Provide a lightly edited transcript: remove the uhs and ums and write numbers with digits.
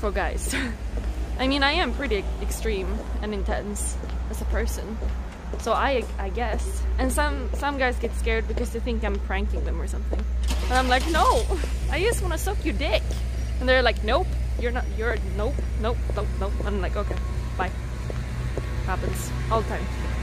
for guys. I mean, I am pretty extreme and intense as a person, so I guess. And some guys get scared because they think I'm pranking them or something. And I'm like, no, I just want to suck your dick. And they're like, nope, you're not, nope. I'm like, okay, bye. Happens all the time.